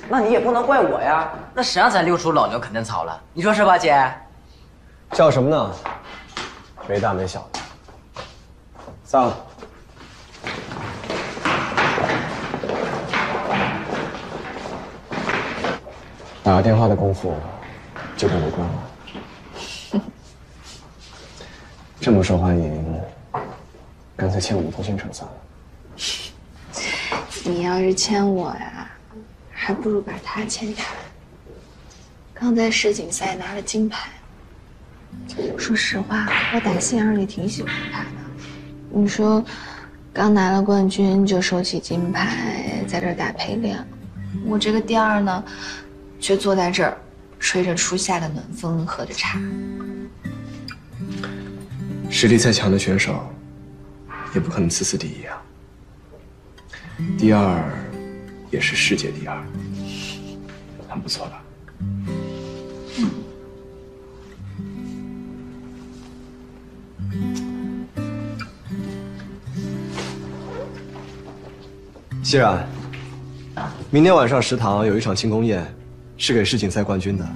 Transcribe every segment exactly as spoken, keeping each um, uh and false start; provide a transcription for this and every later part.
那你也不能怪我呀。那谁让咱溜出，老牛肯定草了，你说是吧，姐？ 叫什么呢？没大没小的。散了。打个电话的功夫，就被围观了。这么受欢迎，干脆签我们同心城算了。 你要是签我呀，还不如把他签下来。刚在世锦赛拿了金牌，说实话，我打心眼里挺喜欢他的。你说，刚拿了冠军就收起金牌，在这儿打陪练，我这个第二呢，却坐在这儿，吹着初夏的暖风，喝着茶。 实力再强的选手，也不可能次次第一啊。第二，也是世界第二，很不错吧？嗯。熙然，明天晚上食堂有一场庆功宴，是给世锦赛冠军的。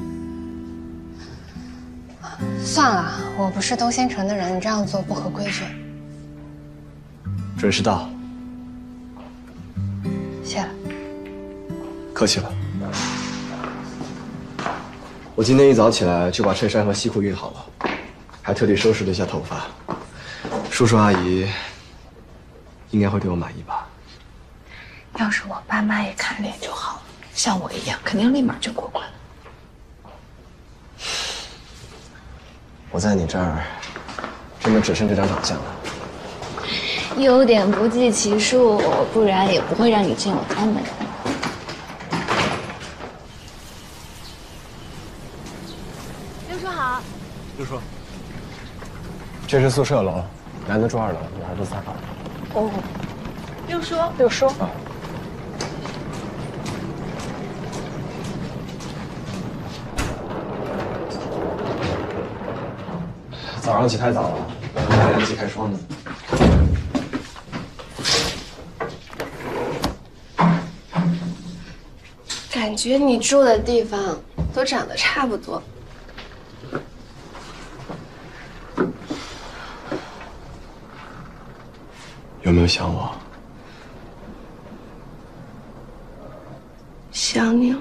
算了，我不是东新城的人，你这样做不合规矩。 准时到。 谢了。 客气了。我今天一早起来就把衬衫和西裤熨好了，还特地收拾了一下头发。叔叔阿姨应该会对我满意吧？ 要是我爸妈也看脸就好了，像我一样，肯定立马就过关了。 我在你这儿，真的只剩这张长相了。 优点不计其数，不然也不会让你进我家门。 六叔好。 六叔，这是宿舍楼，男的住二楼，女孩住三号。 哦，六叔， 六叔。 啊。早上起太早了，还来不及开窗呢。 感觉你住的地方都长得差不多。 有没有想我？ 想你了。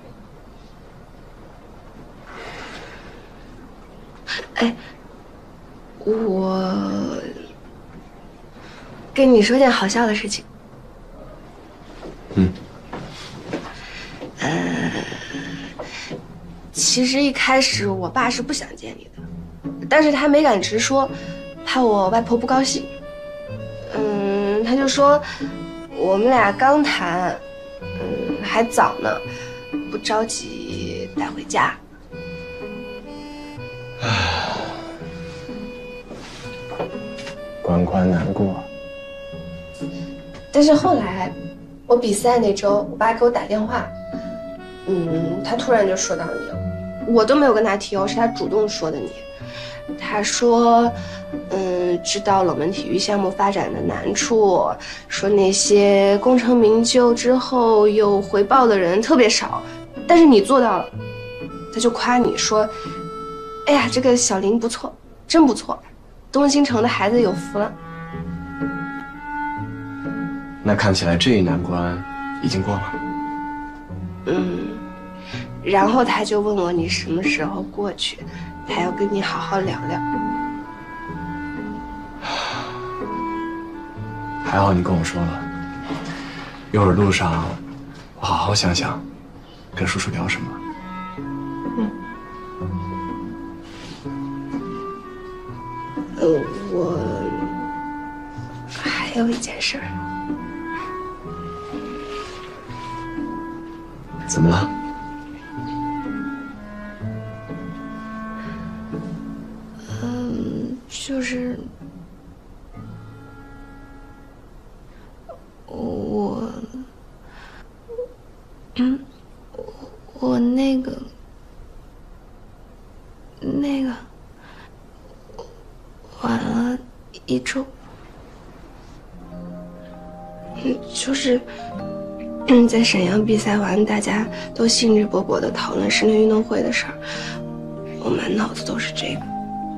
哎。我跟你说件好笑的事情。 嗯。 呃，其实一开始我爸是不想见你的，但是他没敢直说，怕我外婆不高兴。嗯，他就说我们俩刚谈，嗯，还早呢，不着急带回家。 唉。关关难过， 但是后来，我比赛那周，我爸给我打电话，嗯，他突然就说到你了，我都没有跟他提哦，是他主动说的你。他说，嗯，知道冷门体育项目发展的难处，说那些功成名就之后有回报的人特别少，但是你做到了，他就夸你说，哎呀，这个小林不错，真不错。东新城的孩子有福了。 那看起来这一难关已经过了。 嗯，然后他就问我你什么时候过去，他要跟你好好聊聊。 还好你跟我说了，一会儿路上我好好想想，跟叔叔聊什么。 嗯。呃，我还有一件事儿。 怎么了？ 嗯，就是我，嗯，我那个，那个。晚了一周，嗯，就是嗯，在沈阳比赛完，大家都兴致勃勃地讨论室内运动会的事儿，我满脑子都是这个。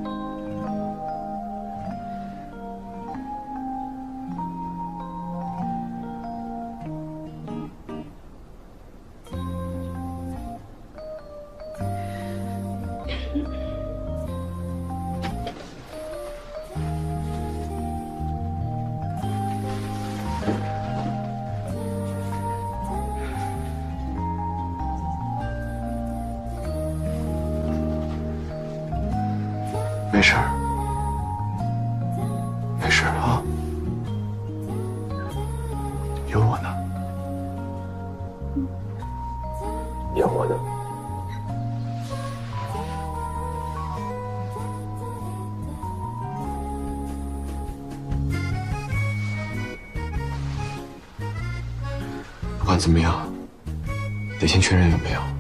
没事儿，没事儿啊，有我呢，有我呢。不管怎么样，得先确认有没有。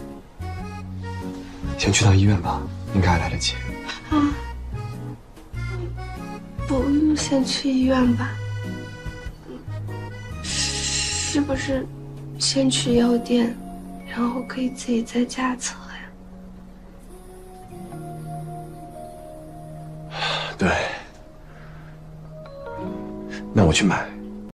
先去趟医院吧，应该还来得及。 啊，不用先去医院吧？是不是先去药店，然后可以自己在家测呀？ 对，那我去买。